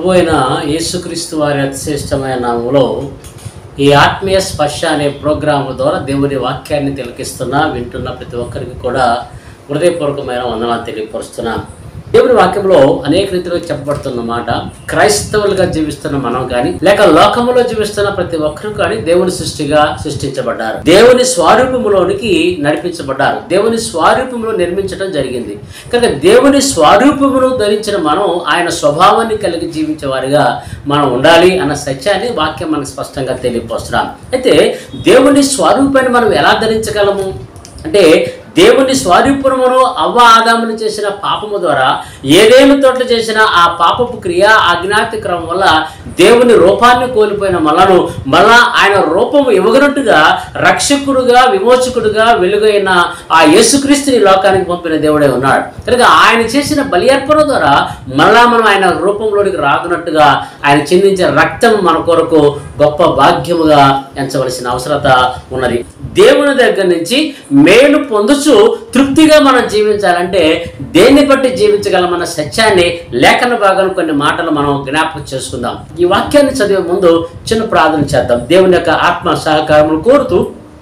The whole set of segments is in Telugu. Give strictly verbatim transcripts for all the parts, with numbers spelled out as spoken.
ప్రభు అయిన యేసుక్రీస్తు వారి అతిశ్రేష్టమైన నామములో ఈ ఆత్మీయ స్పర్శ అనే ప్రోగ్రాం ద్వారా దేవుని వాక్యాన్ని తిలకిస్తున్నా వింటున్న ప్రతి ఒక్కరికి కూడా హృదయపూర్వకమైన వందనాలు తెలియపరుస్తున్నా. దేవుని వాక్యంలో అనేక రీతిలో చెప్పబడుతున్న మాట, క్రైస్తవులుగా జీవిస్తున్న మనం కానీ లేక లోకములో జీవిస్తున్న ప్రతి ఒక్కరు కానీ దేవుని సృష్టిగా సృష్టించబడ్డారు. దేవుని స్వరూపములోనికి నడిపించబడ్డారు. దేవుని స్వరూపములో నిర్మించడం జరిగింది. కనుక దేవుని స్వరూపమును ధరించిన మనం ఆయన స్వభావాన్ని కలిగి జీవించే వారిగా మనం ఉండాలి అన్న సత్యాన్ని వాక్యం మనకు స్పష్టంగా తెలియపరుస్తున్నాం. అయితే దేవుని స్వరూపాన్ని మనం ఎలా ధరించగలము అంటే, దేవుని స్వరూపమును అవ్వ ఆదాములు చేసిన పాపము ద్వారా ఏదేను తోట చేసిన ఆ పాపపు క్రియ అజ్ఞాతి క్రమం వల్ల దేవుని రూపాన్ని కోల్పోయిన మనను మళ్ళా ఆయన రూపము ఇవ్వగనట్టుగా రక్షకుడుగా విమోచకుడుగా వెలుగైన ఆ యేసుక్రీస్తుని లోకానికి పంపిన దేవుడే ఉన్నాడు. కనుక ఆయన చేసిన బలి అర్పణ ద్వారా మళ్ళా మనం ఆయన రూపంలోనికి రాకున్నట్టుగా ఆయన చిందించిన రక్తం మన కొరకు గొప్ప భాగ్యముగా ఎంచవలసిన అవసరత ఉన్నది. దేవుని దగ్గర నుంచి మేలు పొందుచు తృప్తిగా మనం జీవించాలంటే దేన్ని బట్టి జీవించగలమన్న సత్యాన్ని లేఖన భాగం కొన్ని మాటలు మనం జ్ఞాపకం చేసుకుందాం. ఈ వాక్యాన్ని చదివే ముందు చిన్న ప్రార్థన చేద్దాం. దేవుని యొక్క ఆత్మ సహకారములు కోరుతూ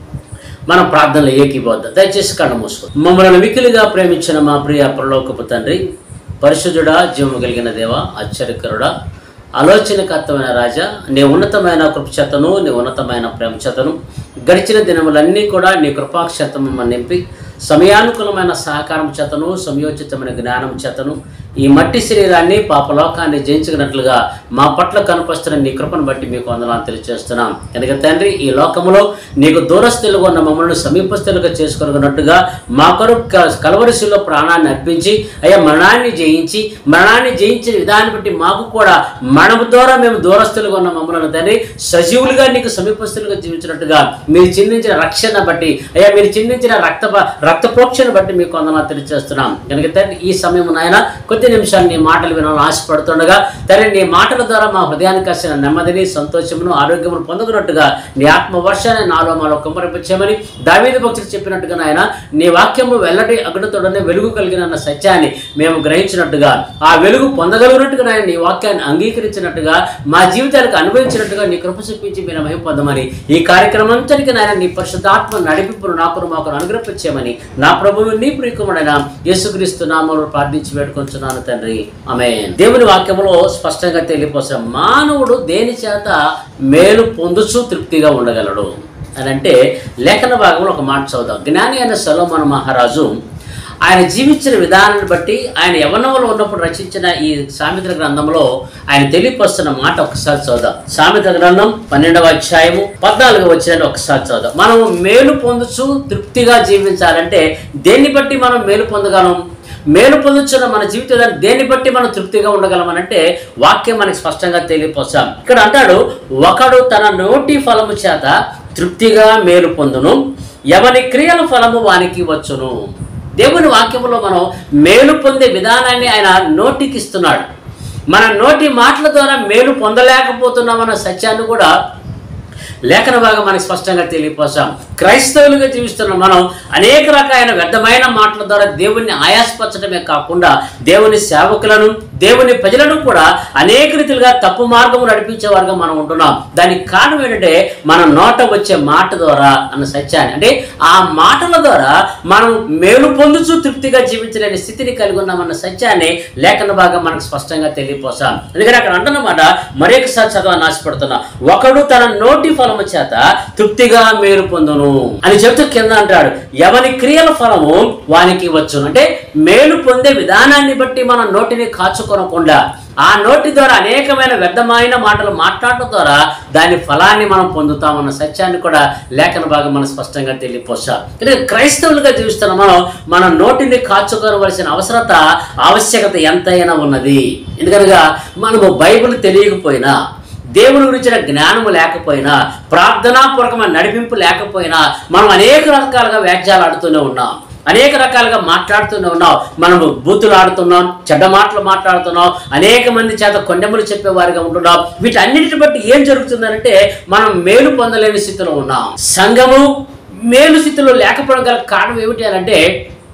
మనం ప్రార్థనలు ఏకీభవిద్దాం. దయచేసి కళ్ళు మూసుకోండి. మమ్మల్ని మిక్కిలిగా ప్రేమించిన మా ప్రియ పరలోకపు తండ్రి, పరిశుద్ధుడా, జీవము కలిగిన దేవ, ఆశ్చర్యకరుడా, ఆలోచనకర్తమైన రాజా, నీ ఉన్నతమైన కృపచేతను నీ ఉన్నతమైన ప్రేమ చేతను గడిచిన దినములన్నీ కూడా నీ కృపాక్షేత్రము నింపి సమయానుకూలమైన సహకారం చేతను సమయోచితమైన జ్ఞానం చేతను ఈ మట్టి శరీరాన్ని పాపలోకాన్ని జయించుకున్నట్లుగా మా పట్ల కనిపిస్తున్న నీ కృపను బట్టి మీకు వందనాలు తెలియజేస్తున్నాం. కనుక తండ్రి, ఈ లోకములో నీకు దూరస్థులుగా ఉన్న మమ్మల్ని సమీపస్థులుగా చేసుకున్నట్టుగా మా కొరకు కలవరిశిలో ప్రాణాన్ని అర్పించి అయ్యా మరణాన్ని జయించి మరణాన్ని జయించిన విధాన్ని బట్టి మాకు కూడా మరణము ద్వారా మేము దూరస్థులుగా ఉన్న మమ్మల్ని తండ్రి సజీవులుగా నీకు సమీపస్థులుగా జీవించినట్టుగా మీరు చిందించిన రక్షణ బట్టి అయ్యా మీరు చిందించిన రక్త రక్త ప్రోక్షను బట్టి మీకు వందనాలు తెలియజేస్తున్నాం. కనుక తండ్రి, ఈ సమయం నాయన కొద్ది నిమిషాలు నీ మాటలు వినాలని ఆశపడుతుండగా తండ్రి నీ మాటల ద్వారా మా హృదయానికి వచ్చిన నెమ్మదిని సంతోషమును ఆరోగ్యమును పొందుకున్నట్టుగా నీ ఆత్మ వర్షాన్ని నాలో మాలో కుమ్మరింపచేయమని దావీదు భక్తులు చెప్పినట్టుగా నాయన నీ వాక్యము వెల్లడి అగ్నితోడనే వెలుగు కలిగిన సత్యాన్ని మేము గ్రహించినట్టుగా ఆ వెలుగు పొందగలిగినట్టుగా నాయన నీ వాక్యాన్ని అంగీకరించినట్టుగా మా జీవితాలకు అనుభవించినట్టుగా నీ కృప చూపించి మీరు మహిమ పొందమని ఈ కార్యక్రమం అంతటికి నాయన నీ పరిశుద్ధాత్మ నడిపింపును నాకు మాకు అనుగ్రహించమని నా ప్రభువు నీ ప్రియకుమారుడైన యేసుక్రీస్తు నామములో ప్రార్థించి వేడుకొంచున్నాను తండ్రి, ఆమేన్. దేవుని వాక్యములో స్పష్టంగా తెలియపోసాం, మానవుడు దేని చేత మేలు పొందుచు తృప్తిగా ఉండగలడు అని అంటే లేఖన భాగంలో ఒక మాట చదువుదాం. జ్ఞాని అయిన సొలొమోను మహారాజు ఆయన జీవించిన విధానాన్ని బట్టి ఆయన యవ్వనంలో ఉన్నప్పుడు రచించిన ఈ సామెతల గ్రంథంలో ఆయన తెలియపరుస్తున్న మాట ఒకసారి చదువుదాం. సామెతల గ్రంథం పన్నెండవ అధ్యాయము పద్నాలుగవ వచనాన్ని ఒకసారి చదువుదాం. మనం మేలు పొందుచు తృప్తిగా జీవించాలంటే దేన్ని బట్టి మనం మేలు పొందగలం? మేలు పొందుచున్న మన జీవితాన్ని దేన్ని బట్టి మనం తృప్తిగా ఉండగలమనంటే వాక్యం మనకి స్పష్టంగా తెలియపోసాం. ఇక్కడ అంటాడు, ఒకడు తన నోటి ఫలము చేత తృప్తిగా మేలు పొందును, ఎవని క్రియల ఫలము వానికి వచ్చును. దేవుని వాక్యంలో మనం మేలు పొందే విధానాన్ని ఆయన నోటికి ఇస్తున్నాడు. మన నోటి మాటల ద్వారా మేలు పొందలేకపోతున్నామన్న సత్యాన్ని కూడా లేఖన భాగం మనకి స్పష్టంగా తెలియపోసాం. క్రైస్తవులుగా జీవిస్తున్న మనం అనేక రకాలైన వ్యర్థమైన మాటల ద్వారా దేవుణ్ణి ఆయాసపరచడమే కాకుండా దేవుని సేవకులను దేవుని ప్రజలను కూడా అనేక రీతిలుగా తప్పు మార్గము నడిపించేవారుగా మనం ఉంటున్నాం. దానికి కారణం ఏంటంటే మన నోట వచ్చే మాట ద్వారా అన్న సత్యాన్ని, అంటే ఆ మాటల ద్వారా మనం మేలు పొందుచు తృప్తిగా జీవించలేని స్థితిని కలిగి ఉన్నామన్న సత్యాన్ని లేఖన భాగం మనకు స్పష్టంగా తెలియపోసాం. ఎందుకంటే అక్కడ అంటున్నమాట మరొకసారి చదవాలని ఆశపడుతున్నా, ఒకడు తన నోటి ఫలము చేత తృప్తిగా మేలు పొందును అని చెప్తూ కింద అంటాడు, ఎవని క్రియల ఫలము వానికి వచ్చును. అంటే మేలు పొందే విధానాన్ని బట్టి మనం నోటిని కాచుకొనకుండా ఆ నోటి ద్వారా అనేకమైన వ్యర్థమైన మాటలు మాట్లాడటం ద్వారా దాని ఫలాన్ని మనం పొందుతామన్న సత్యాన్ని కూడా లేఖన భాగం మనం స్పష్టంగా తెలియపోసా. అంటే క్రైస్తవులుగా జీవిస్తున్న మనం మన నోటిని కాచుకోవలసిన అవసరత ఆవశ్యకత ఎంతైనా ఉన్నది. ఎందుకనగా మనము బైబిల్ తెలియకపోయినా, దేవుని గురించిన జ్ఞానము లేకపోయినా, ప్రార్థనాపూర్వకమైన నడిపింపు లేకపోయినా మనం అనేక రకాలుగా వ్యాఖ్యలు ఆడుతూనే ఉన్నాం, అనేక రకాలుగా మాట్లాడుతూనే ఉన్నాం. మనము బూతులు ఆడుతున్నాం, చెడ్డ మాటలు మాట్లాడుతున్నాం, అనేక మంది చేత కొండెములు చెప్పేవారిగా ఉంటున్నాం. వీటన్నిటిని బట్టి ఏం జరుగుతుందంటే మనం మేలు పొందలేని స్థితిలో ఉన్నాం. సంఘము మేలు స్థితిలో లేకపోవడం గల కారణం ఏమిటి అంటే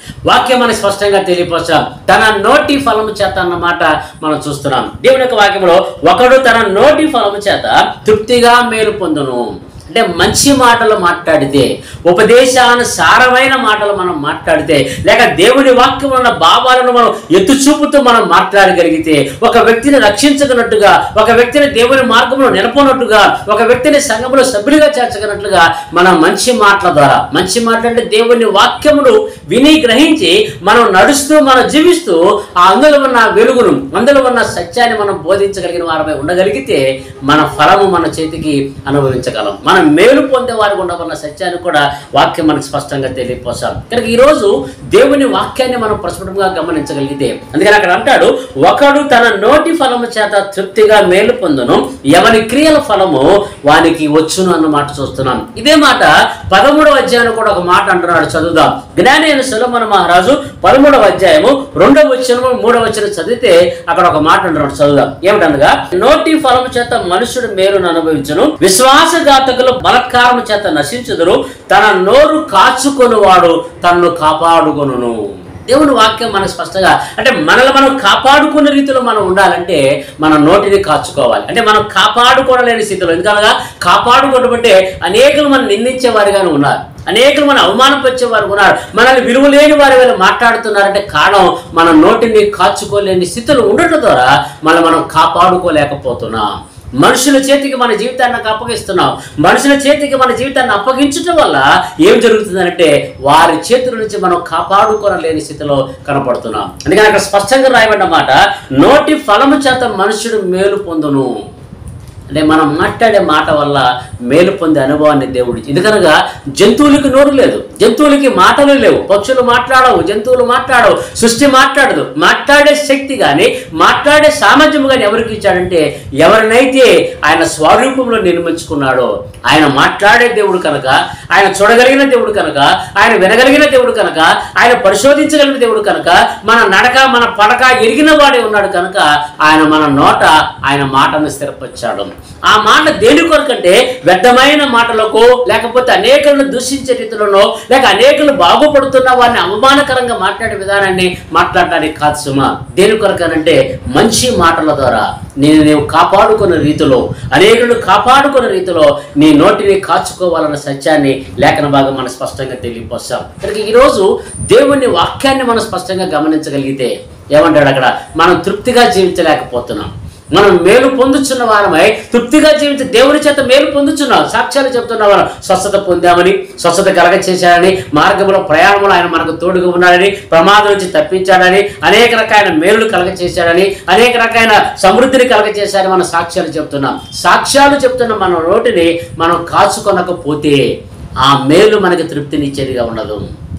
వాక్యం మనకి స్పష్టంగా తెలియపరచాం. తన నోటి ఫలము చేత అన్నమాట మనం చూస్తున్నాం. దేవుని యొక్క వాక్యంలో ఒకడు తన నోటి ఫలము చేత తృప్తిగా మేలు పొందును. అంటే మంచి మాటలు మాట్లాడితే, ఉపదేశానుసారమైన మాటలు మనం మాట్లాడితే, లేక దేవుని వాక్యం ఉన్న భావాలను మనం ఎత్తు చూపుతూ మనం మాట్లాడగలిగితే, ఒక వ్యక్తిని రక్షించగనట్టుగా, ఒక వ్యక్తిని దేవుని మార్గంలో నిలపనట్టుగా, ఒక వ్యక్తిని సంఘంలో సభ్యుడిగా చేర్చగనట్లుగా మన మంచి మాటల ద్వారా, మంచి మాటలు అంటే దేవుని వాక్యమును విని గ్రహించి మనం నడుస్తూ మనం జీవిస్తూ ఆ అందులో ఉన్న వెలుగును, అందులో ఉన్న సత్యాన్ని మనం బోధించగలిగిన వారమై ఉండగలిగితే మన ఫలము మన చేతికి అనుభవించగలం. మనం మేలు పొందే వారికి ఉండవన్న సత్యాన్ని కూడా వాక్యం మనకు స్పష్టంగా తెలియపోసాం. కనుక ఈరోజు దేవుని వాక్యాన్ని మనం ప్రస్ఫుటంగా గమనించగలిగితే, అందుకని అక్కడ అంటాడు, ఒకడు తన నోటి ఫలము చేత తృప్తిగా మేలు పొందును, ఎవరి క్రియల ఫలము వానికి వచ్చును అన్న మాట చూస్తున్నాం. ఇదే మాట పదమూడవ అధ్యాయం కూడా ఒక మాట అంటున్నాడు, చదువుదాం. జ్ఞాని అయిన సొలొమోను మహారాజు పదమూడవ అధ్యాయము రెండవ వచనము మూడవ వచనం చదివితే అక్కడ ఒక మాట అంటున్నాడు, చదువుదాం. ఏమిటనగా, నోటి ఫలము చేత మనుషుడు మేలును అనుభవించును, విశ్వాసఘాతకులు బలత్కారము చేత నశించుదురు, తన నోరు కాచుకొని వాడు తన్ను కాపాడుకొనును. దేవుని వాక్యం మనకు స్పష్టంగా, అంటే మనల్ని మనం కాపాడుకునే రీతిలో మనం ఉండాలంటే మన నోటిని కాచుకోవాలి. అంటే మనం కాపాడుకోలేని స్థితిలో, ఎందుకనగా కాపాడుకోవడం అనేకులు మనం నిందించే వారిగానే ఉన్నారు, అనేకులు మనం అవమానపరిచేవారు ఉన్నారు, మనల్ని విలువలేని వారి వేళ మాట్లాడుతున్నారంటే కారణం మన నోటిని కాచుకోలేని స్థితిలో ఉండటం ద్వారా మనం మనం కాపాడుకోలేకపోతున్నాం. మనుషుల చేతికి మన జీవితాన్ని అప్పగిస్తున్నాం. మనుషుల చేతికి మన జీవితాన్ని అప్పగించడం వల్ల ఏం జరుగుతుందంటే వారి చేతుల నుంచి మనం కాపాడుకోలేని స్థితిలో కనపడుతున్నాం. అందుకని అక్కడ స్పష్టంగా రాయబడ్డమాట, నోటి ఫలము చేత మనుషుడు మేలు పొందును. అంటే మనం మాట్లాడే మాట వల్ల మేలు పొందే అనుభవాన్ని దేవుడు, ఎందుకనగా జంతువులకి నోరు లేదు, జంతువులకి మాటలు లేవు, పక్షులు మాట్లాడవు, జంతువులు మాట్లాడవు, సృష్టి మాట్లాడదు. మాట్లాడే శక్తి కానీ మాట్లాడే సామర్థ్యం కానీ ఎవరికి ఇచ్చాడంటే ఎవరినైతే ఆయన స్వరూపంలో నిర్మించుకున్నాడో, ఆయన మాట్లాడే దేవుడు కనుక, ఆయన చూడగలిగిన దేవుడు కనుక, ఆయన వినగలిగిన దేవుడు కనుక, ఆయన పరిశోధించగలిగిన దేవుడు కనుక, మన నడక మన పడక ఎరిగిన వాడే ఉన్నాడు కనుక ఆయన మన నోట ఆయన మాటను స్థిరపరిచాడు. ఆ మాట దేని కొరకంటే వ్యర్థమైన మాటలకు, లేకపోతే అనేకులను దూషించే రీతిలోనో, లేక అనేకులు బాగుపడుతున్న వారిని అవమానకరంగా మాట్లాడే విధానాన్ని మాట్లాడడానికి కాదు సుమా. దేని కొరకనంటే మంచి మాటల ద్వారా నేను నీవు కాపాడుకున్న రీతిలో, అనేకులను కాపాడుకున్న రీతిలో నీ నోటిని కాచుకోవాలన్న సత్యాన్ని లేఖన భాగం మనం స్పష్టంగా తెలియపోస్తాం. కనుక ఈరోజు దేవుని వాక్యాన్ని మనం స్పష్టంగా గమనించగలిగితే ఏమంటాడు అక్కడ, మనం తృప్తిగా జీవించలేకపోతున్నాం. మనం మేలు పొందుచున్న వారమై తృప్తిగా జీవించి దేవుని చేత మేలు పొందుచున్నాం. సాక్ష్యాలు చెప్తున్న వారు స్వస్థత పొందామని, స్వస్థత కలగ చేశాడని, మార్గంలో ప్రయాణంలో ఆయన మనకు తోడుగా ఉన్నాడని, ప్రమాదం నుంచి తప్పించాడని, అనేక రకాల మేలులు కలగ చేశాడని, అనేక రకాల సమృద్ధిని కలగ చేశాడని మనం సాక్ష్యాలు చెప్తున్నాం. సాక్ష్యాలు చెప్తున్న మన నోటిని మనం కాచుకొనకపోతే ఆ మేలు మనకి తృప్తినిచ్చేదిగా ఉండదు.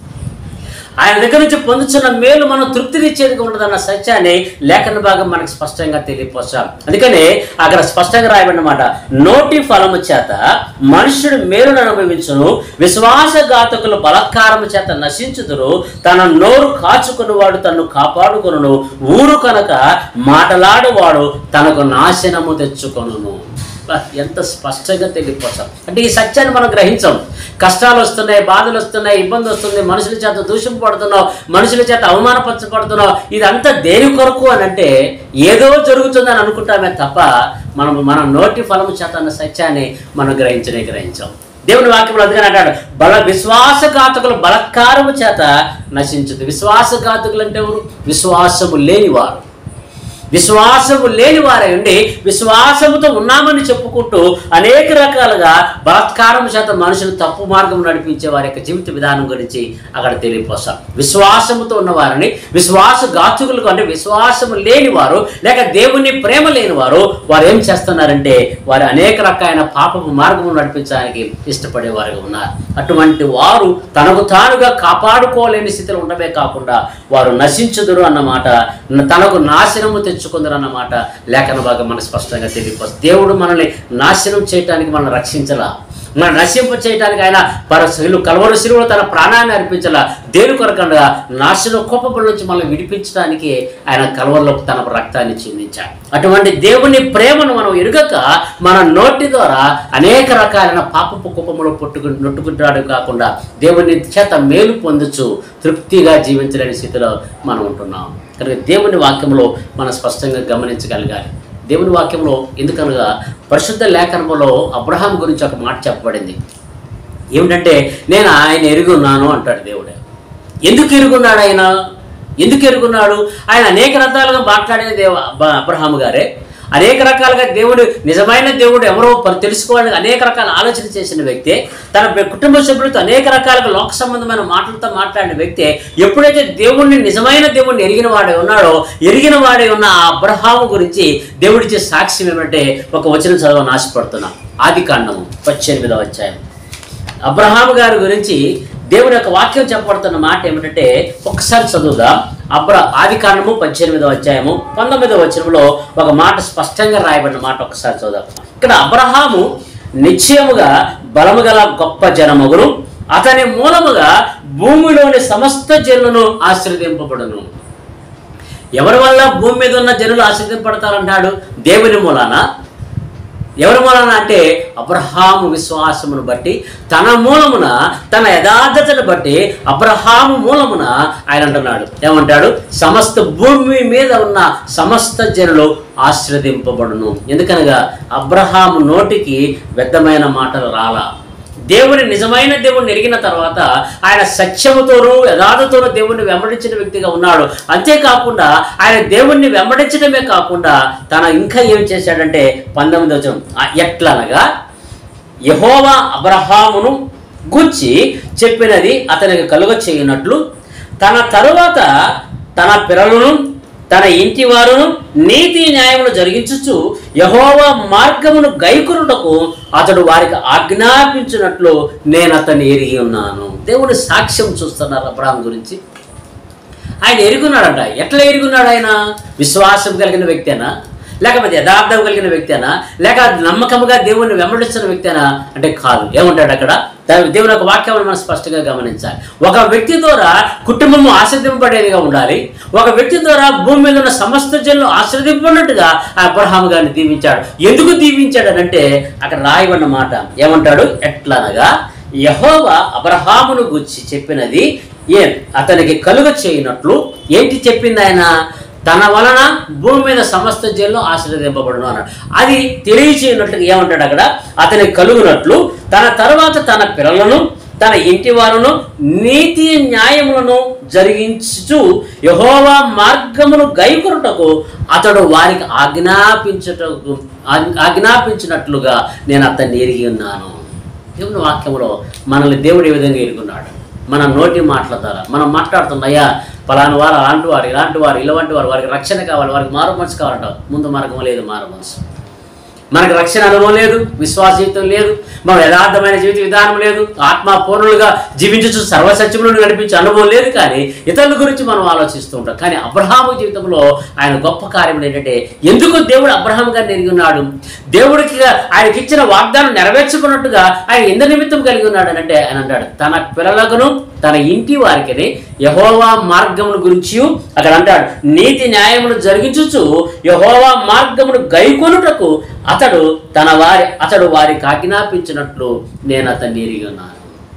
ఆయన దగ్గర నుంచి పొందుతున్న మేలు మనం తృప్తినిచ్చేదిగా ఉండదన్న సత్యాన్ని లేఖన భాగం మనకు స్పష్టంగా తెలియపరచాం. అందుకనే అక్కడ స్పష్టంగా రాయబడినమాట, నోటి ఫలము చేత మనుష్యుడు మేలును అనుభవించును, విశ్వాసఘాతకులు బలత్కారము చేత నశించుదురు, తన నోరు కాచుకుని వాడు తన్ను కాపాడుకొనును, ఊరు కనుక మాటలాడువాడు తనకు నాశనము తెచ్చుకొనును. ఎంత స్పష్టంగా తెలియపోతాం. అంటే ఈ సత్యాన్ని మనం గ్రహించాం. కష్టాలు వస్తున్నాయి, బాధలు వస్తున్నాయి, ఇబ్బంది వస్తుంది, మనుషుల చేత దూషింపబడుతున్నావు, మనుషుల చేత అవమానపరచబడుతున్నావు. ఇదంతా దేని కొరకు అని అంటే ఏదో జరుగుతుందని అనుకుంటామే తప్ప మనం మన నోటి ఫలము చేత అన్న సత్యాన్ని మనం గ్రహించనే గ్రహించాం. దేవుని వాక్యంలో అందుకని అంటాడు, బల విశ్వాసఘాతకులు బలత్కారము చేత నశించుదు. విశ్వాసఘాతకులు అంటే ఎవరు? విశ్వాసము లేనివారు. విశ్వాసము లేని వారే ఉండి విశ్వాసముతో ఉన్నామని చెప్పుకుంటూ అనేక రకాలుగా బలాత్కారం చేత మనుషులు తప్పు మార్గం నడిపించే వారి యొక్క జీవిత విధానం గురించి అక్కడ తెలియపోస్తాం. విశ్వాసముతో ఉన్నవారిని విశ్వాసఘాతకులకు, అంటే విశ్వాసము లేని వారు లేక దేవుని ప్రేమ లేని వారు వారు ఏం చేస్తున్నారంటే వారు అనేక రకాలైన పాపపు మార్గం నడిపించడానికి ఇష్టపడేవారుగా ఉన్నారు. అటువంటి వారు తనకు తానుగా కాపాడుకోలేని స్థితిలో ఉండమే కాకుండా వారు నశించుదురు అన్నమాట, తనకు నాశనము తెచ్చుకుందరు అన్నమాట లేఖన భాగం మనకు స్పష్టంగా తెలియపోతుంది. దేవుడు మనల్ని నాశనం చేయడానికి మనల్ని రక్షించలా, మన నశింప చేయడానికి ఆయన పర కలవరి శిలువలో తన ప్రాణాన్ని అర్పించాల దేని కొరకనగా నాశన కోపముల నుంచి మనల్ని విడిపించడానికి ఆయన కలవరిలో తన రక్తాన్ని చిందించాడు. అటువంటి దేవుని ప్రేమను మనం ఎరుగక మన నోటి ద్వారా అనేక రకాలైన పాపపు కోపములు పుట్టుకు నొట్టుకుంటాడు కాకుండా దేవుని చేత మేలు పొందొచ్చు తృప్తిగా జీవించలేని స్థితిలో మనం ఉంటున్నాం. కనుక దేవుని వాక్యంలో మనం స్పష్టంగా గమనించగలగాలి. దేవుని వాక్యంలో ఎందుకనగా పరిశుద్ధ లేఖనంలో అబ్రహాం గురించి ఒక మాట చెప్పబడింది. ఏమిటంటే నేను ఆయన ఎరుగున్నాను అంటాడు దేవుడు. ఎందుకు ఎరుగున్నాడు ఆయన? ఎందుకు ఎరుగున్నాడు? ఆయన అనేక రకాలుగా మాట్లాడే దేవ అబ్రహాము గారే అనేక రకాలుగా దేవుడు నిజమైన దేవుడు ఎవరో తెలుసుకోవాలని అనేక రకాల ఆలోచన చేసిన వ్యక్తే, తన కుటుంబ సభ్యులతో అనేక రకాలుగా లోక సంబంధమైన మాటలతో మాట్లాడిన వ్యక్తే ఎప్పుడైతే దేవుణ్ణి నిజమైన దేవుణ్ణి ఎరిగిన వాడే ఉన్నాడో ఎరిగిన వాడే ఉన్న ఆ అబ్రహాము గురించి దేవుడిచ్చే సాక్ష్యం ఏమంటే ఒక వచనం చదవని ఆశపడుతున్నా. ఆది కాండము పద్దెనిమిదవ అధ్యాయం అబ్రహాము గారి గురించి దేవుని యొక్క వాక్యం చెప్పబడుతున్న మాట ఏమిటంటే ఒక్కసారి చదువుదాం. అబ్ర ఆది కాండము పద్దెనిమిదవ అధ్యాయము పంతొమ్మిదవ వచనంలో ఒక మాట స్పష్టంగా రాయబడిన మాట ఒకసారి చదువుదాం. ఇక్కడ అబ్రహాము నిశ్చయముగా బలము గల గొప్ప జనమగును, అతని మూలముగా భూమిలోని సమస్త జనులను ఆశీర్వదింపబడును. ఎవరి వల్ల భూమి మీద ఉన్న జనులు ఆశీర్వదింపడతారంటాడు? దేవుని మూలాన. ఎవరి మూలన అంటే అబ్రహాము విశ్వాసమును బట్టి, తన మూలమున తన యథార్థతను బట్టి అబ్రహాము మూలమున ఆయన అంటున్నాడు. ఏమంటాడు? సమస్త భూమి మీద ఉన్న సమస్త జనులు ఆశీర్వదింపబడును. ఎందుకనగా అబ్రహాము నోటికి వ్యర్థమైన మాటలు రాలా. దేవుని నిజమైన దేవుణ్ణి ఎరిగిన తర్వాత ఆయన సత్యముతోనూ యథార్థతోనూ దేవుణ్ణి వెంబడించిన వ్యక్తిగా ఉన్నాడు. అంతేకాకుండా ఆయన దేవుణ్ణి వెంబడించడమే కాకుండా తన ఇంకా ఏం చేశాడంటే పంతొమ్మిది వచనం ఎట్లనగా యెహోవా అబ్రహామును గూర్చి చెప్పినది అతనికి కలుగ చేయనట్లు తన తరువాత తన పిల్లలను తన ఇంటి వారును నీతి న్యాయమును జరిగించుచు యెహోవా మార్గమును గైకొనుటకు అతడు వారికి ఆజ్ఞాపించినట్లు నేను అతన్ని ఎరిగి ఉన్నాను. దేవుని సాక్ష్యం చూస్తున్నారు అబ్రహాం గురించి. ఆయన ఎరుగున్నాడట. ఎట్లా ఎరుగున్నాడు? ఆయన విశ్వాసం కలిగిన వ్యక్తేనా, లేకపోతే యథార్థం కలిగిన వ్యక్తేనా, లేక నమ్మకముగా దేవుణ్ణి వెంబడిస్తున్న వ్యక్తేనా అంటే కాదు. ఏమంటాడు అక్కడ? దేవుని యొక్క వాక్యాలను మనం స్పష్టంగా గమనించాలి. ఒక వ్యక్తి ద్వారా కుటుంబము ఆశీర్వదింపబడేదిగా ఉండాలి. ఒక వ్యక్తి ద్వారా భూమి మీద ఉన్న సమస్త జనులు ఆశీర్వదింపబడినట్టుగా అబ్రహాము గారిని దీవించాడు. ఎందుకు దీవించాడు అంటే అక్కడ రాయబడిన మాట ఏమంటాడు? ఎట్లనగా యెహోవా అబ్రహామును గురించి చెప్పినది ఏ అతనికి కలుగ చేయనట్లు. ఏంటి చెప్పింది ఆయన? తన వలన భూమి మీద సమస్త జనులు ఆశీర్వదింపబడును అన్నాడు. అది తెలియచేయనట్లుగా ఏమంటాడు అక్కడ? అతనికి కలుగునట్లు తన తర్వాత తన పిల్లలను తన ఇంటి వారును నీతి న్యాయములను జరిగించుచు యెహోవా మార్గమును గైకొనుటకు అతడు వారికి ఆజ్ఞాపించుటకు ఆజ్ఞాపించినట్లుగా నేను అతన్ని ఎరిగి ఉన్నాను. దేవుని వాక్యంలో మనల్ని దేవుడు ఏ విధంగా ఎరుగున్నాడు? మన నోటి మాటల ద్వారా మనం మాట్లాడుతున్నాయా పలానా వారు అలాంటి వారు ఇలాంటి వారు ఇలాంటి వారు వారికి రక్షణ కావాలి, వారికి మారు మనసు కావాలంట. ముందు మార్గం లేదు, మారు మనసు. మనకు రక్షణ అనుభవం లేదు, విశ్వాస జీవితం లేదు, మన యథార్థమైన జీవిత విధానం లేదు, ఆత్మ పూర్ణులుగా జీవించు సర్వసత్యములను నడిపించే అనుభవం లేదు. కానీ ఇతరుల గురించి మనం ఆలోచిస్తూ ఉంటాం. కానీ అబ్రహాము జీవితంలో ఆయన గొప్ప కార్యం ఏంటంటే ఎందుకు దేవుడు అబ్రహాము గారిని ఎరిగి ఉన్నాడు? దేవుడికి ఆయనకి ఇచ్చిన వాగ్దానం నెరవేర్చుకున్నట్టుగా ఆయన ఎందు నిమిత్తం కలిగి ఉన్నాడు అని అంటే ఆయన అంటాడు తన పిల్లలకును తన ఇంటి వారికి యెహోవా మార్గమును గురించి అక్కడ అంటాడు నీతి న్యాయమును జరిగించుచు యెహోవా మార్గమును గైకొనుటకు అతడు తన వారి అతడు వారికి ఆజ్ఞాపించినట్లు నేను అతన్ని ఎరిగి ఉన్నాను.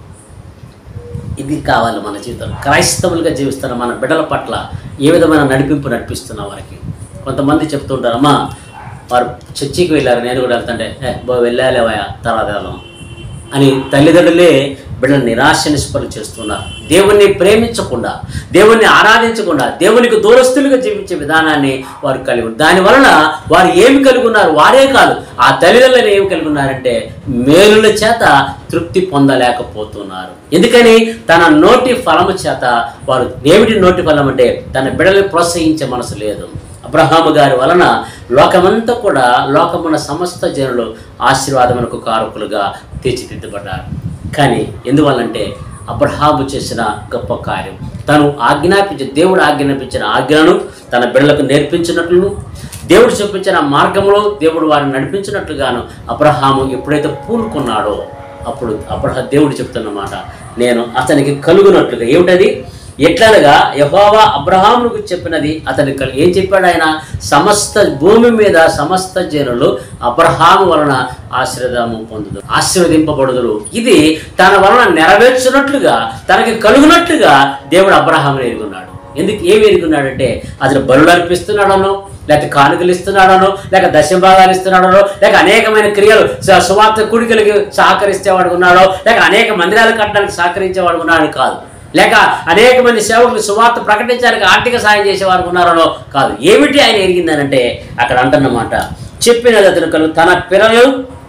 ఇది కావాలి మన జీవితం. క్రైస్తవులుగా జీవిస్తున్న మన బిడ్డల పట్ల ఏ విధమైన నడిపింపు నడిపిస్తున్న వారికి. కొంతమంది చెప్తుంటారు, అమ్మా వారు చర్చికి వెళ్ళారు, నేను కూడా వెళ్తుంటే ఏ బో వెళ్ళాలేవయా తర్వాత వెళ్దాం అని తల్లిదండ్రులే బిడ్డలు నిరాశ నిష్పలు చేస్తున్నారు. దేవుణ్ణి ప్రేమించకుండా, దేవుణ్ణి ఆరాధించకుండా, దేవునికి దూరస్తులుగా జీవించే విధానాన్ని వారు కలిగి ఉన్నారు. దానివలన వారు ఏమి కలిగి ఉన్నారు? వారే కాదు, ఆ తల్లిదండ్రులను ఏమి కలిగి ఉన్నారంటే మేలుల చేత తృప్తి పొందలేకపోతున్నారు. ఎందుకని? తన నోటి ఫలము చేత వారు. ఏమిటి నోటి ఫలం అంటే తన బిడ్డల్ని ప్రోత్సహించే మనసు లేదు. అబ్రహాము గారి వలన లోకమంతా కూడా లోకమున్న సమస్త జనులు ఆశీర్వాదమునకు కారకులుగా తీర్చిదిద్దబడ్డారు. కానీ ఎందువల్లంటే అబ్రహాము చేసిన గొప్ప కార్యం, తను ఆజ్ఞాపించి దేవుడు ఆజ్ఞాపించిన ఆజ్ఞను తన బిడ్డలకు నేర్పించినట్లు, దేవుడు చూపించిన మార్గంలో దేవుడు వారిని నడిపించినట్లుగాను అబ్రహాము ఎప్పుడైతే పూనుకున్నాడో అప్పుడు అప్పుడు దేవుడు చెప్తున్నమాట, నేను అతనికి కలుగునట్లుగా. ఏమిటది? ఎట్లనగా యెహోవా అబ్రహాముకు చెప్పినది అతనికి కలు ఏం చెప్పాడు ఆయన? సమస్త భూమి మీద సమస్త జనులు అబ్రహాము వలన ఆశీర్వాదము పొందుదు, ఆశీర్వదింపబడుదురు. ఇది తన వలన నెరవేర్చినట్లుగా, తనకి కలుగునట్లుగా దేవుడు అబ్రహాముని ఎరుగున్నాడు. ఎందుకు ఏమి ఎరుగున్నాడంటే, అతను బలులు అర్పిస్తున్నాడనో, లేక కానుకలు ఇస్తున్నాడనో, లేక దశభాగాలు ఇస్తున్నాడనో, లేక అనేకమైన క్రియలు సువార్త కూడికలకి సహకరిస్తేవాడు ఉన్నాడో, లేక అనేక మందిరాలు కట్టడానికి సహకరించేవాడు ఉన్నాడు కాదు, లేక అనేక మంది సేవకులు సువార్త ప్రకటించడానికి ఆర్థిక సాయం చేసేవారు ఉన్నారనో కాదు. ఏమిటి ఆయన ఎరిగిందనంటే, అక్కడ అంటున్నమాట, చెప్పినది అతను కలుగు తన పిల్లలు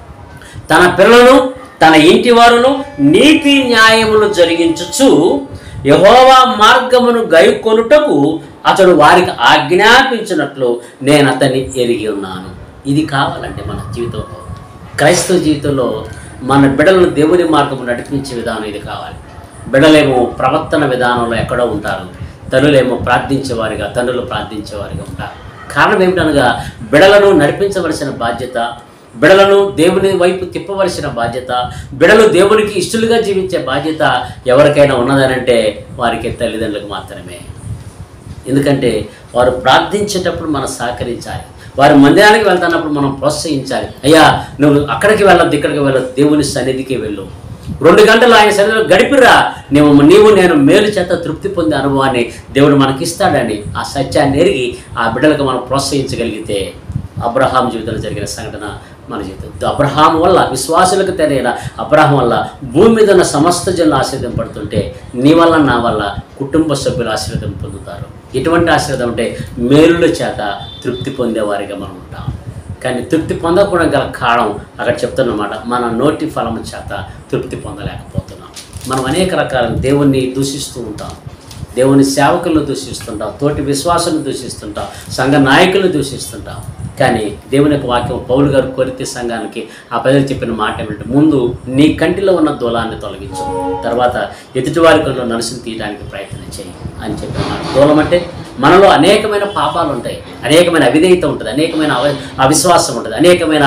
తన పిల్లలను తన ఇంటి వారును నీతి న్యాయములు జరిగించుచు యెహోవా మార్గమును గైకొనుటకు అతడు వారికి ఆజ్ఞాపించినట్లు నేను అతన్ని ఎరిగి ఉన్నాను. ఇది కావాలంటే మన జీవితంలో, క్రైస్తవ జీవితంలో మన బిడ్డలను దేవుని మార్గము నడిపించే విధానం ఇది కావాలి. బిడ్డలేమో ప్రవర్తన విధానంలో ఎక్కడో ఉంటారు, తల్లులేమో ప్రార్థించేవారిగా, తండ్రులు ప్రార్థించేవారిగా ఉంటారు. కారణం ఏమిటనగా, బిడ్డలను నడిపించవలసిన బాధ్యత, బిడలను దేవుని వైపు తిప్పవలసిన బాధ్యత, బిడలు దేవునికి ఇష్టలుగా జీవించే బాధ్యత ఎవరికైనా ఉన్నదనంటే వారికి తల్లిదండ్రులకు మాత్రమే. ఎందుకంటే వారు ప్రార్థించేటప్పుడు మనం సహకరించాలి, వారి మందిరానికి వెళ్తున్నప్పుడు మనం ప్రోత్సహించాలి. అయ్యా నువ్వు అక్కడికి వెళ్ళొద్దు, ఇక్కడికి వెళ్ళొద్దు, దేవుని సన్నిధికి వెళ్ళు, రెండు గంటలు ఆయన సన్నిధిలో గడిపిరా, నీవు నీవు నేను మేలు చేత తృప్తి పొందే అనుభవాన్ని దేవుడు మనకిస్తాడని ఆ సత్యాన్ని ఎరిగి ఆ బిడ్డలకు మనం ప్రోత్సహించగలిగితే, అబ్రహాం జీవితంలో జరిగిన సంఘటన మన జీవితం. అబ్రహాం వల్ల, విశ్వాసులకు తెలియన అబ్రహాం వల్ల భూమి మీద ఉన్న సమస్త జనులు ఆశీర్వాదం పడుతుంటే, నీ వల్ల నా వల్ల కుటుంబ సభ్యులు ఆశీర్వాదం పొందుతారు. ఎటువంటి ఆశీర్వాదం అంటే, మేలుల చేత తృప్తి పొందేవారిగా మనం ఉంటాం. కానీ తృప్తి పొందకుండా గల కారణం అక్కడ చెప్తున్నమాట, మన నోటి ఫలము చేత తృప్తి పొందలేకపోతున్నాం. మనం అనేక రకాల దేవుణ్ణి దూషిస్తూ ఉంటాం, దేవుని సేవకులను దూషిస్తుంటాం, తోటి విశ్వాసాలను దూషిస్తుంటాం, సంఘ నాయకులను దూషిస్తుంటాం. కానీ దేవుని యొక్క వాక్యం పౌలు గారు కొరింథీ సంఘానికి ఆ ప్రజలు చెప్పిన మాట ఏమిటంటే, ముందు నీ కంటిలో ఉన్న దూలాన్ని తొలగించు, తర్వాత ఎదుటివారి కంట్లో నలుసును తీయడానికి ప్రయత్నం చేయి అని చెప్పిన మాట. దూలం అంటే మనలో అనేకమైన పాపాలు ఉంటాయి, అనేకమైన అవిధేయత ఉంటుంది, అనేకమైన అవ అవిశ్వాసం ఉంటుంది, అనేకమైన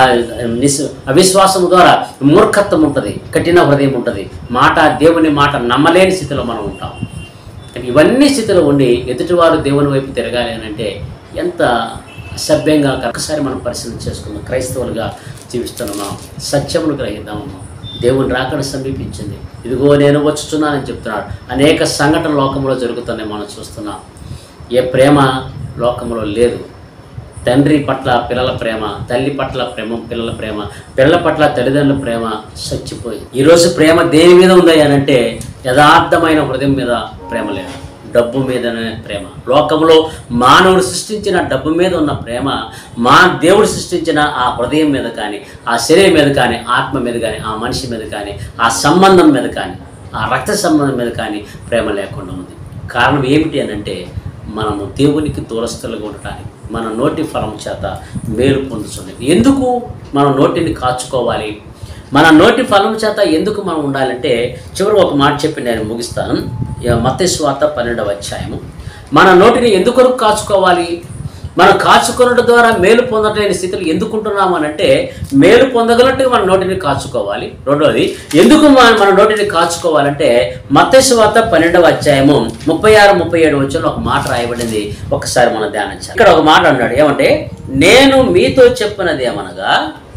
అవిశ్వాసం ద్వారా మూర్ఖత్వం ఉంటుంది, కఠిన హృదయం ఉంటుంది, మాట దేవుని మాట నమ్మలేని స్థితిలో మనం ఉంటాం. ఇవన్నీ స్థితిలో ఉండి ఎదుటివారు దేవుని వైపు తిరగాలి అని అంటే ఎంత సభ్యంగా. ఒకసారి మనం పరిశీలన చేసుకుందాం. క్రైస్తవులుగా జీవిస్తున్నాం, సత్యమును గ్రహిద్దాము. దేవుని రాకడ సమీపించింది, ఇదిగో నేను వచ్చుచున్నానని చెప్తున్నాడు. అనేక సంఘటన లోకంలో జరుగుతున్నాయి, మనం చూస్తున్నాం. ఏ ప్రేమ లోకంలో లేదు. తండ్రి పట్ల పిల్లల ప్రేమ, తల్లి పట్ల ప్రేమ పిల్లల ప్రేమ, పిల్లల పట్ల తల్లిదండ్రుల ప్రేమ చచ్చిపోయి. ఈరోజు ప్రేమ దేని మీద ఉంది అని అంటే, యథార్థమైన హృదయం మీద ప్రేమ లేదు, డబ్బు మీదనే ప్రేమ. లోకంలో మానవుడు సృష్టించిన డబ్బు మీద ఉన్న ప్రేమ, మా దేవుడు సృష్టించిన ఆ హృదయం మీద కానీ, ఆ శరీరం మీద కానీ, ఆత్మ మీద కానీ, ఆ మనిషి మీద కానీ, ఆ సంబంధం మీద కానీ, ఆ రక్త సంబంధం మీద కానీ ప్రేమ లేకుండా ఉంది. కారణం ఏమిటి అని అంటే, మనము దేవునికి దూరస్తులుగా ఉండటానికి మన నోటి ఫలం చేత మేలు పొందుతుంది. ఎందుకు మన నోటిని కాచుకోవాలి, మన నోటి ఫలం చేత ఎందుకు మనం ఉండాలంటే, చివరి ఒక మాట చెప్పి నేను ముగిస్తాను. మత్తయి సువార్త పన్నెండవ అధ్యాయము. మన నోటిని ఎందుకు కాచుకోవాలి, మనం కాచుకోవడం ద్వారా మేలు పొందలేని స్థితిలో ఎందుకుంటున్నాము అని అంటే, మేలు పొందగలట్టుగా మన నోటిని కాచుకోవాలి. రెండవది, ఎందుకు మన నోటిని కాచుకోవాలంటే, మత్తయి సువార్త పన్నెండవ అధ్యాయము ముప్పై ఆరు ముప్పై ఏడు వచ్చి ఒక మాట రాయబడింది. ఒకసారి మనం ధ్యానించాలి. ఇక్కడ ఒక మాట అన్నాడు, ఏమంటే, నేను మీతో చెప్పినది ఏమనగా,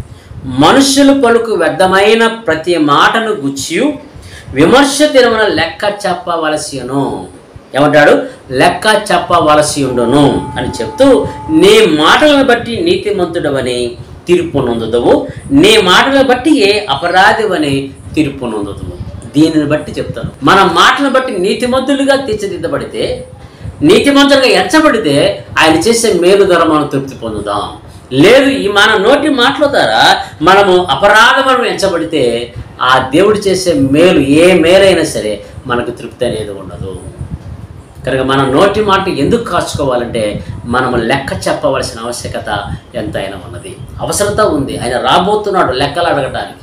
మనుషులు పలుకు వ్యర్థమైన ప్రతి మాటను గుచ్చి విమర్శ తిరుమల లెక్క చెప్పవలసిను. ఏమంటాడు? లెక్క చెప్పవలసి ఉండును అని చెప్తూ, నీ మాటలను బట్టి నీతిమంతుడవని తీర్పు నొందుదవు, నీ మాటలను బట్టి ఏ అపరాధివని తీర్పు నొందుదవు. దీనిని బట్టి చెప్తాను, మన మాటలను బట్టి నీతిమంతులుగా తీర్చిదిద్దబడితే, నీతిమంతులుగా ఎంచబడితే ఆయన చేసే మేలు ద్వారా మనం తృప్తి పొందుదాం. లేదు, ఈ మన నోటి మాటల ద్వారా మనము అపరాధం ఎంచబడితే ఆ దేవుడు చేసే మేలు, ఏ మేలైనా సరే మనకు తృప్తి అనేది ఉండదు. కనుక మన నోటి మాట ఎందుకు కాచుకోవాలంటే, మనము లెక్క చెప్పవలసిన ఆవశ్యకత ఎంతైనా ఉన్నది, అవసరత ఉంది. ఆయన రాబోతున్నాడు లెక్కలు అడగటానికి.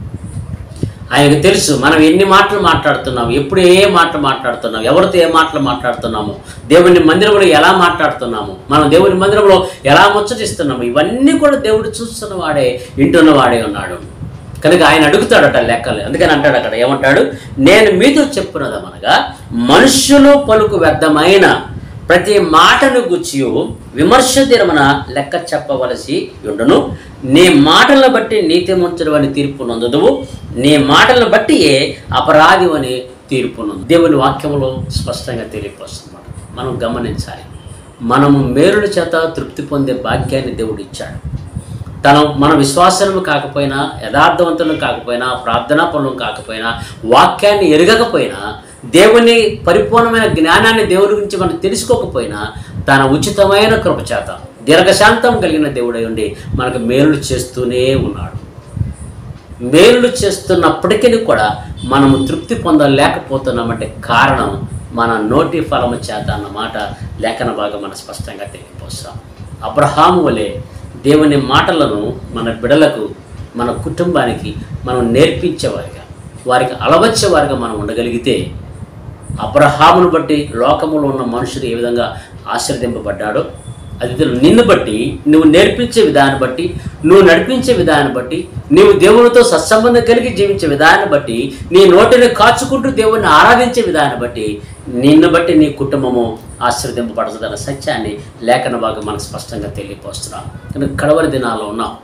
ఆయనకు తెలుసు మనం ఎన్ని మాటలు మాట్లాడుతున్నాము, ఎప్పుడు ఏ మాటలు మాట్లాడుతున్నాము, ఎవరితో ఏ మాటలు మాట్లాడుతున్నాము, దేవుని మందిరంలో ఎలా మాట్లాడుతున్నాము, మనం దేవుని మందిరంలో ఎలా ముచ్చటిస్తున్నాము, ఇవన్నీ కూడా దేవుడు చూస్తున్న వాడే, వింటున్న వాడే ఉన్నాడు. కనుక ఆయన అడుగుతాడట లెక్కలు. అందుకని అంటాడు అక్కడ, ఏమంటాడు, నేను మీతో చెప్పున్నదమనగా మనుష్యులు పలుకు వ్యర్థమైన ప్రతి మాటను గుచ్చి విమర్శ దినమున లెక్క చెప్పవలసి ఉండును. నీ మాటలను బట్టి నీతిమంతుడు అని తీర్పు నొందుదువు, నీ మాటలను బట్టి అపరాధి అని తీర్పు నొందు. దేవుని వాక్యంలో స్పష్టంగా తెలియపరుస్తున్నమాట. మనం గమనించాలి, మనము మేలుల చేత తృప్తి పొందే భాగ్యాన్ని దేవుడు ఇచ్చాడు. తన మన విశ్వాసము కాకపోయినా, యథార్థవంతులను కాకపోయినా, ప్రార్థనా పనులు కాకపోయినా, వాక్యాన్ని ఎరగకపోయినా, దేవుని పరిపూర్ణమైన జ్ఞానాన్ని దేవుని గురించి మనం తెలుసుకోకపోయినా, తన ఉచితమైన కృపచేత దీర్ఘశాంతం కలిగిన దేవుడై ఉండి మనకు మేలులు చేస్తూనే ఉన్నాడు. మేలులు చేస్తున్నప్పటికీ కూడా మనము తృప్తి పొందలేకపోతున్నామంటే కారణం మన నోటి ఫలము చేత అన్నమాట లేఖన భాగం మనం స్పష్టంగా తెలియపోస్తాం. అబ్రహాము వలె దేవుని మాటలను మన బిడలకు, మన కుటుంబానికి మనం నేర్పించేవారిగా, వారికి అలవచ్చేవారిగా మనం ఉండగలిగితే, అబ్రహామును బట్టి లోకములో ఉన్న మనుషులు ఏ విధంగా ఆశీర్వదింపబడ్డాడో, అది నిన్ను బట్టి, నువ్వు నేర్పించే విధానం బట్టి, నువ్వు నడిపించే విధానం బట్టి, నీవు దేవునితో సత్సంబంధం కలిగి జీవించే విధానం బట్టి, నీ నోటిని కాచుకుంటూ దేవుణ్ణి ఆరాధించే విధానం బట్టి, నిన్ను బట్టి నీ కుటుంబము ఆశీర్వదింపబడుతుందన్న సత్యాన్ని లేఖన భాగం మనకు స్పష్టంగా తెలియపోస్తున్నాం. కానీ కడవరి దినాల్లో ఉన్నాం,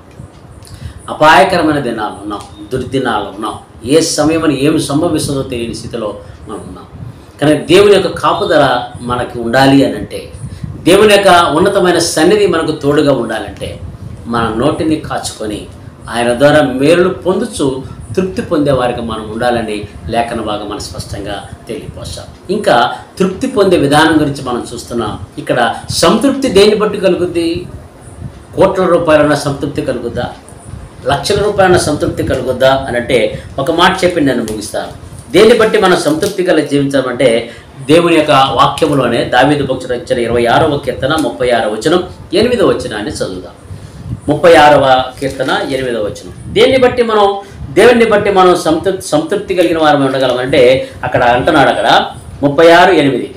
అపాయకరమైన దినాలు ఉన్నాం, దుర్దినాలు ఉన్నాం. ఏ సమయమని ఏమి సంభవిస్తుందో తెలియని స్థితిలో మనం ఉన్నాం. కానీ దేవుని యొక్క కాపుదల మనకి ఉండాలి అని అంటే, దేవుని యొక్క ఉన్నతమైన సన్నిధి మనకు తోడుగా ఉండాలంటే, మన నోటిని కాచుకొని ఆయన ద్వారా మేలు పొందుచు తృప్తి పొందే వారికి మనం ఉండాలని లేఖన భాగం మనం స్పష్టంగా తెలియపోస్తాం. ఇంకా తృప్తి పొందే విధానం గురించి మనం చూస్తున్నాం. ఇక్కడ సంతృప్తి దేన్ని బట్టి కలుగుద్ది? కోట్ల రూపాయలన్న సంతృప్తి కలుగుద్దా? లక్షల రూపాయల సంతృప్తి కలుగుద్దా అని అంటే ఒక మాట చెప్పి నేను ముగిస్తాను. దేన్ని బట్టి మనం సంతృప్తి కలిగి జీవించామంటే, దేవుని యొక్క వాక్యములోనే దావీదు భక్తుడు ఇచ్చిన ఇరవై ఆరవ కీర్తన ముప్పై ఆరవ వచనం ఎనిమిదవ వచనాన్ని చదువుదాం. ముప్పై ఆరవ కీర్తన ఎనిమిదవ వచనం. దేన్ని బట్టి మనం దేవుని బట్టి మనం సంతృప్తి సంతృప్తి కలిగిన వారు ఉండగలం అంటే, అక్కడ అంటున్నాడు, అక్కడ ముప్పై ఆరు ఎనిమిది,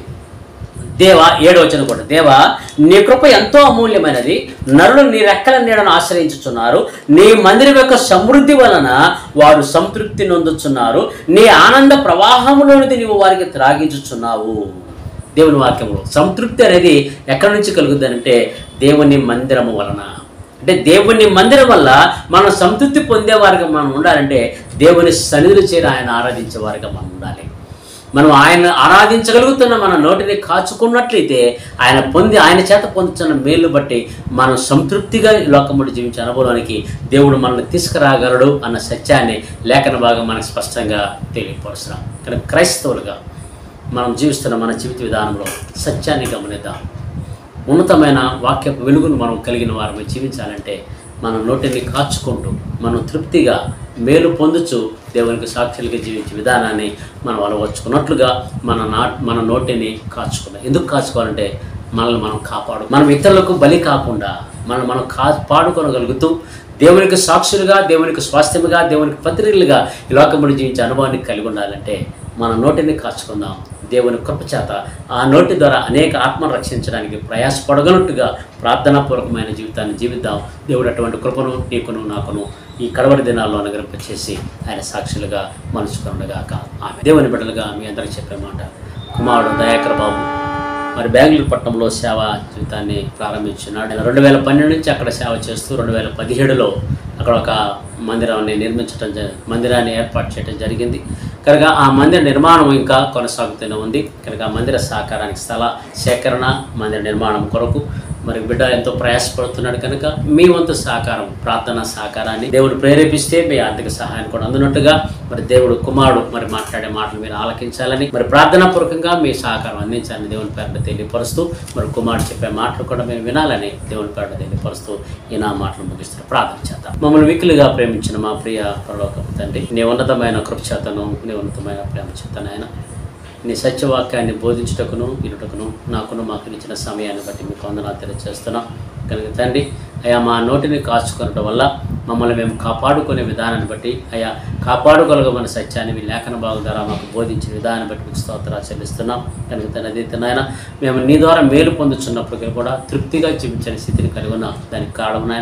దేవా ఏడవ వచనం కూడా, దేవా నీ కృప ఎంతో అమూల్యమైనది, నరులు నీ రెక్కల నీడను ఆశ్రయించుచున్నారు, నీ మందిరం యొక్క సమృద్ధి వలన వారు సంతృప్తి నొందుచున్నారు, నీ ఆనంద ప్రవాహంలోనిది నీవు వారికి త్రాగించుచున్నావు. దేవుని వాక్యంలో సంతృప్తి అనేది ఎక్కడి నుంచి కలుగుద్ది అంటే, దేవుని మందిరము వలన. అంటే దేవుని మందిరం వల్ల మనం సంతృప్తి పొందేవారిగా మనం ఉండాలంటే, దేవుని సన్నిధులు చేరి ఆయన ఆరాధించేవారిగా మనం ఉండాలి. మనం ఆయన ఆరాధించగలుగుతున్న మన నోటిని కాచుకున్నట్లయితే, ఆయన పొంది ఆయన చేత పొందుతున్న మేలు బట్టి మనం సంతృప్తిగా లోకముడు జీవించే అనుభవానికి దేవుడు మనల్ని తీసుకురాగలడు అన్న సత్యాన్ని లేఖన భాగం మనకు స్పష్టంగా తెలియపరుస్తున్నాం. కానీ క్రైస్తవులుగా మనం జీవిస్తున్న మన జీవిత విధానంలో సత్యాన్ని గమనిద్దాం. ఉన్నతమైన వాక్యపు వెలుగును మనం కలిగిన వారమై జీవించాలంటే, మన నోటిని కాచుకుంటూ మనం తృప్తిగా మేలు పొందుచు దేవునికి సాక్షులుగా జీవించే విధానాన్ని మనం అలవర్చుకున్నట్లుగా మన నా మన నోటిని కాచుకున్నాం. ఎందుకు కాచుకోవాలంటే, మనల్ని మనం కాపాడు, మనం ఇతరులకు బలి కాకుండా మనం మనం కాపాడుకోగలుగుతూ దేవునికి సాక్షులుగా, దేవునికి స్వాస్థ్యముగా, దేవునికి పత్రికలుగా ఈ లోకముడు జీవించే అనుభవాన్ని కలిగి ఉండాలంటే మన నోటిని కాచుకుందాం. దేవుని కృపచేత ఆ నోటి ద్వారా అనేక ఆత్మను రక్షించడానికి ప్రయాసపడగలట్టుగా ప్రార్థనాపూర్వకమైన జీవితాన్ని జీవిద్దాం. దేవుడు అటువంటి కృపను నీకును నాకును ఈ కడవరి దినాల్లో అనుగ్రహింపచేసి ఆయన సాక్షులుగా మలుచుకునగాక. ఆమె దేవుని బిడ్డలుగా మీ అందరికీ చెప్పే మాట, కుమారుడు దయాకర్ బాబు మరి బెంగళూరు పట్టణంలో సేవ జీవితాన్ని ప్రారంభించున్నాడు. రెండు వేల పన్నెండు నుంచి అక్కడ సేవ చేస్తూ రెండు వేల పదిహేడులో అక్కడ ఒక మందిరాన్ని నిర్మించడం మందిరాన్ని ఏర్పాటు చేయడం జరిగింది. కనుక ఆ మందిర నిర్మాణం ఇంకా కొనసాగుతూనే ఉంది. కనుక ఆ మందిర సహకారానికి స్థల సేకరణ, మందిర నిర్మాణం కొరకు మరి బిడ్డ ఎంతో ప్రయాసపడుతున్నాడు. కనుక మీ వంతు సహకారం, ప్రార్థనా సహకారాన్ని దేవుడు ప్రేరేపిస్తే మీ ఆర్థిక సహాయాన్ని కూడా అందునట్టుగా మరి దేవుడు కుమారుడు మరి మాట్లాడే మాటలు మీరు ఆలకించాలని, మరి ప్రార్థనాపూర్వకంగా మీ సహకారం అందించాలని దేవుని పేరును తెలియపరుస్తూ, మరి కుమారుడు చెప్పే మాటలు కూడా మీరు వినాలని దేవుని పేరును తెలియపరుస్తూ ఈ నా మాటలు ముగిస్తారు. ప్రార్థన చేద్దాం. మమ్మల్ని మిక్కిలిగా ప్రేమించిన మా ప్రియ పరలోకపు తండ్రి, నీ ఉన్నతమైన కృప చేతను, నీ ఉన్నతమైన ప్రేమ చేతను ఆయన నీ సత్యవాక్యాన్ని బోధించుటకును వినుటకును నాకును మాకు ఇచ్చిన సమయాన్ని బట్టి మీకు వందనాలు తెలియజేస్తున్నాం. కనుక తండ్రి అయా మా నోటిని కాచుకోవడం వల్ల మమ్మల్ని మేము కాపాడుకునే విధానాన్ని బట్టి, అయా కాపాడుకోగలగమన్న సత్యాన్ని మీ లేఖన భాగం ద్వారా మాకు బోధించిన విధానాన్ని బట్టి మీకు స్తోత్రాలు చెల్లిస్తున్నాం. కనుక తండ్రి నాయన మేము నీ ద్వారా మేలు పొందుతున్నప్పటికీ కూడా తృప్తిగా జీవించని స్థితిని కలిగి ఉన్నాం. దానికి కారణం నాయన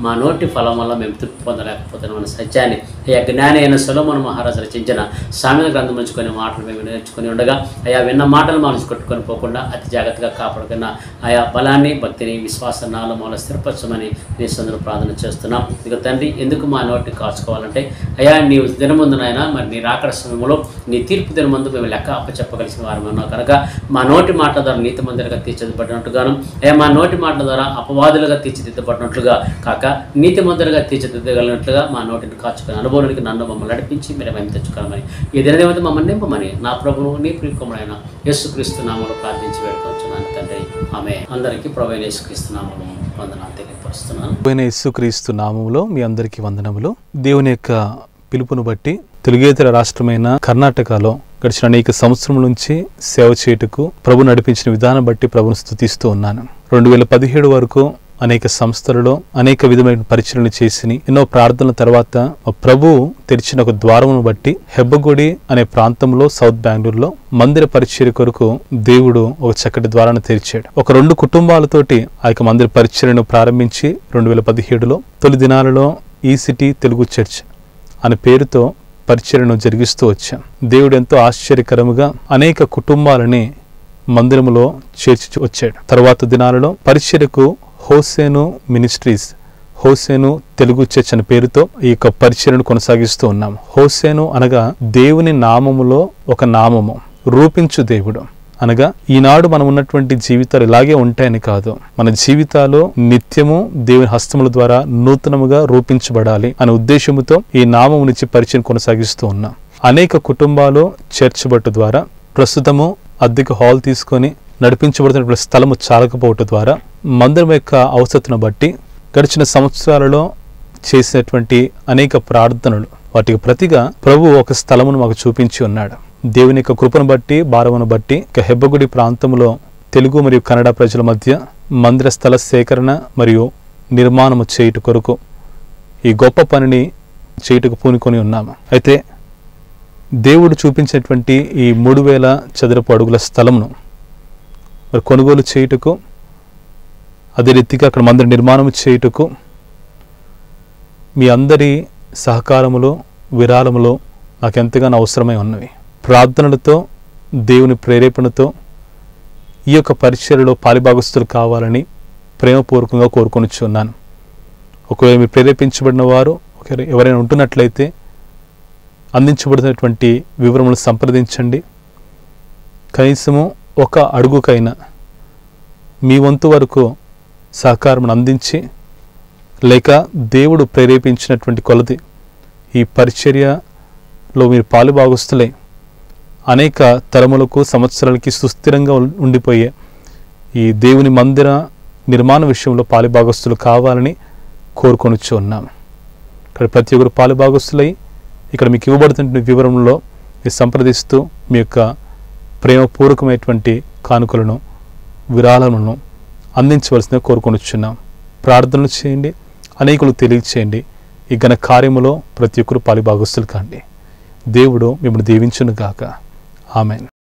మా నోటి ఫలం వల్ల మేము తృప్తి పొందలేకపోతున్నాం అనే సత్యాన్ని అయ్యా జ్ఞాని అయిన సొలొమోను మహారాజు రచించిన సామెత గ్రంథం నుంచి కొన్ని మాటలు మేము నేర్చుకుని ఉండగా అయా విన్న మాటలు మనసు కొట్టుకొని పోకుండా అతి జాగ్రత్తగా కాపాడుకున్న ఆయా బలాన్ని భక్తిని విశ్వాస నాలో మూల స్థిరపరచమని నీ సందరూ ప్రార్థన చేస్తున్నాం. ఇక తండ్రి ఎందుకు మా నోటిని కాచుకోవాలంటే అయా నీ దినమందునైనా మరి నీ రాకడ సమయంలో నీ తీర్పు దినమందు మేము లెక్క అప్పచెప్పగలిసిన వారు ఉన్నాం కనుక మా నోటి మాట ద్వారా నీతి మందిరగా తీర్చిదిద్దబడినట్టుగాను అయ్యా మా నోటి మాట ద్వారా అపవాదులుగా తీర్చిదిద్దబడినట్లుగా కాక నీతి మందిరగా తీర్చిదిద్దగలిగినట్లుగా మా నోటిని కాచుకుని అనుభవానికి నన్ను మమ్మల్ని నడిపించి మీరు మేము తెచ్చుకోవాలని ఈ దినదేవత మమ్మల్ని నింపమని నా ప్రభువు నీ ప్రియకుమారుడైన యేసుక్రీస్తు నామములో ప్రార్థించి వేడుకొంచున్నాను తండ్రి ఆమేన్. అందరికీ ప్రభువైన యేసుక్రీస్తు నామములో వందనాలు తెలియపరుస్తున్నాను. ప్రభువైన యేసుక్రీస్తు నామములో మీ అందరికీ వందనములు. దేవుని యొక్క పిలుపును బట్టి తెలుగేతర రాష్ట్రమైన కర్ణాటకలో గడిచిన అనేక సంవత్సరముల నుంచి సేవ చేయుటకు ప్రభు నడిపించిన విధానం బట్టి ప్రభును స్తుతిస్తూ ఉన్నాను. రెండు వేల పదిహేడు వరకు అనేక సంస్థలలో అనేక విధమైన పరిచయలు చేసి ఎన్నో ప్రార్థనల తర్వాత ప్రభు తెరిచిన ఒక ద్వారమును బట్టి హెబ్బగుడి అనే ప్రాంతంలో సౌత్ బెంగళూరులో మందిర పరిచర్య కొరకు దేవుడు ఒక చక్కటి ద్వారాన్ని తెరిచాడు. ఒక రెండు కుటుంబాలతోటి ఆ యొక్క మందిర పరిచర్యను ప్రారంభించి రెండు వేల పదిహేడులో తొలి దినాలలో ఈ సిటీ తెలుగు చర్చ్ అనే పేరుతో పరిచర్యను జరిగిస్తూ వచ్చాం. దేవుడు ఎంతో ఆశ్చర్యకరముగా అనేక కుటుంబాలని మందిరములో చేర్చి వచ్చాడు. తర్వాత దినాలలో పరిచర్యకు Hosanna ministries Hosanna Telugu church అనే పేరుతో ఈ యొక్క పరిచర్యను కొనసాగిస్తూ ఉన్నాం. హోసేను అనగా దేవుని నామములో ఒక నామము, రూపించు దేవుడు అనగా ఈనాడు మనం ఉన్నటువంటి జీవితాలు ఇలాగే ఉంటాయని కాదు, మన జీవితాలు నిత్యము దేవుని హస్తముల ద్వారా నూతనముగా రూపించబడాలి అనే ఉద్దేశముతో ఈ నామము నుంచి పరిచయం కొనసాగిస్తూ ఉన్నాం. అనేక కుటుంబాలు చర్చ్ బట్టు ద్వారా ప్రస్తుతము అద్దెకు హాల్ తీసుకొని నడిపించబడుతున్న స్థలము చాలకపోవటం ద్వారా మందిరం యొక్క అవసరతను బట్టి గడిచిన సంవత్సరాలలో చేసినటువంటి అనేక ప్రార్థనలు వాటికి ప్రతిగా ప్రభు ఒక స్థలమును మాకు చూపించి ఉన్నాడు. దేవుని యొక్క కృపను బట్టి భారమును బట్టి ఇక హెబ్బగుడి ప్రాంతంలో తెలుగు మరియు కన్నడ ప్రజల మధ్య మందిర స్థల సేకరణ మరియు నిర్మాణము చేయుట కొరకు ఈ గొప్ప పనిని చేయుటకు పూనుకొని ఉన్నాము. అయితే దేవుడు చూపించినటువంటి ఈ మూడు వేల చదరపు అడుగుల స్థలమును మరి కొనుగోలు చేయుటకు, అదే రీతిగా అక్కడ మందిర నిర్మాణం చేయుటకు మీ అందరి సహకారములో విరాళములో నాకు ఎంతగానో అవసరమై ఉన్నవి. ప్రార్థనలతో దేవుని ప్రేరేపణతో ఈ యొక్క పరిచర్యలో పాలిభాగస్తులు కావాలని ప్రేమపూర్వకంగా కోరుకొనిచున్నాను. ఒకవేళ మీరు ప్రేరేపించబడిన వారు ఎవరైనా ఉంటున్నట్లయితే అందించబడినటువంటి వివరములు సంప్రదించండి. కనీసము ఒక అడుగుకైనా మీ వంతు వరకు సహకారం అందించి లేక దేవుడు ప్రేరేపించినటువంటి కొలది ఈ పరిచర్యలో మీరు పాలుభాగస్తులై అనేక తరములకు సంవత్సరాలకి సుస్థిరంగా ఉండిపోయే ఈ దేవుని మందిర నిర్మాణ విషయంలో పాలుభాగస్తులు కావాలని కోరుకొనిచ్చు ఉన్నాము. ఇక్కడ ప్రతి ఒక్కరు పాలుభాగస్తులై ఇక్కడ మీకు ఇవ్వబడుతున్న వివరంలో మీరు సంప్రదిస్తూ మీ యొక్క ప్రేమపూర్వకమైనటువంటి కానుకలను విరాళములను అందించవలసిందిగా కోరుకొనిచున్నాం. ప్రార్థనలు చేయండి, అనేకులు తెలియచేయండి. ఈ ఘన కార్యములో ప్రతి ఒక్కరు పాలుభాగస్తులు కాండి. దేవుడు మిమ్మల్ని దీవించును గాక. ఆమెన్.